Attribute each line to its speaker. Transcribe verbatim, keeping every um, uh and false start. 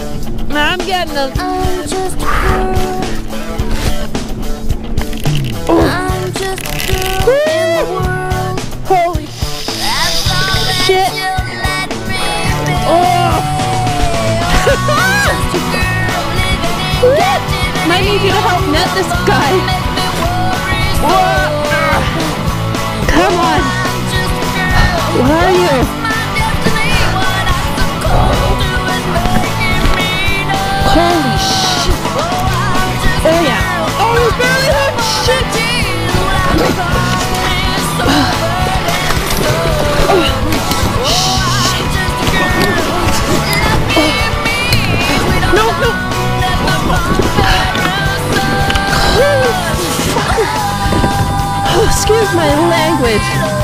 Speaker 1: I'm getting them.
Speaker 2: I'm just a girl. I'm just a girl in the world.
Speaker 1: Holy
Speaker 2: That's all that
Speaker 1: shit.
Speaker 2: you let me be.
Speaker 1: Oh.
Speaker 2: I'm just a girl living in captivity.
Speaker 1: Might need you to help net this guy.
Speaker 2: Make me worry so.
Speaker 1: Whoa. Come on.
Speaker 2: I'm just a girl.
Speaker 1: Where are you?
Speaker 2: My destiny, what I'm supposed to is making me know.
Speaker 1: Holy shit. Oh yeah. Oh, we barely have shit. No, no. Oh, excuse my language.